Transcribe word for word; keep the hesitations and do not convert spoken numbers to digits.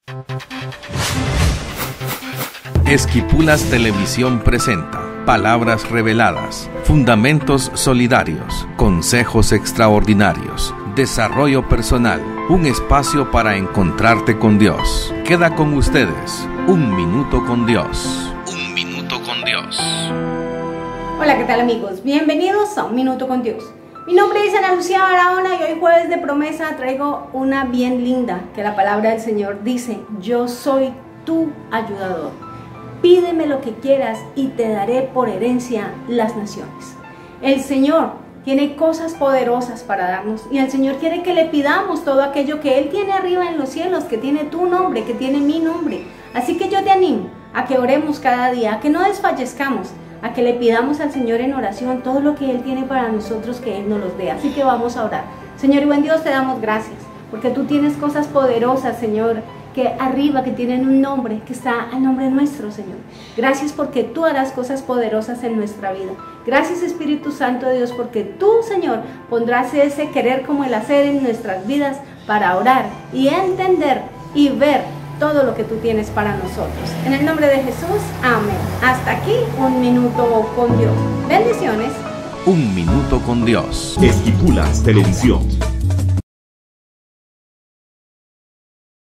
Esquipulas Televisión presenta Palabras Reveladas, Fundamentos Solidarios, Consejos Extraordinarios, Desarrollo Personal, un espacio para encontrarte con Dios. Queda con ustedes, Un Minuto con Dios. Un Minuto con Dios. Hola, ¿qué tal amigos? Bienvenidos a Un Minuto con Dios. Mi nombre es Ana Lucía Barahona y hoy jueves de promesa traigo una bien linda, que la palabra del Señor dice: yo soy tu ayudador. Pídeme lo que quieras y te daré por herencia las naciones. El Señor tiene cosas poderosas para darnos y el Señor quiere que le pidamos todo aquello que Él tiene arriba en los cielos, que tiene tu nombre, que tiene mi nombre. Así que yo te animo a que oremos cada día, a que no desfallezcamos, a que le pidamos al Señor en oración todo lo que Él tiene para nosotros, que Él nos los dé. Así que vamos a orar. Señor y buen Dios, te damos gracias, porque tú tienes cosas poderosas, Señor, que arriba, que tienen un nombre, que está al nombre nuestro, Señor. Gracias porque tú harás cosas poderosas en nuestra vida. Gracias, Espíritu Santo de Dios, porque tú, Señor, pondrás ese querer como el hacer en nuestras vidas para orar y entender y ver todo lo que tú tienes para nosotros. En el nombre de Jesús, amén. Hasta aquí, Un Minuto con Dios. Bendiciones. Un Minuto con Dios. Esquipulas Televisión.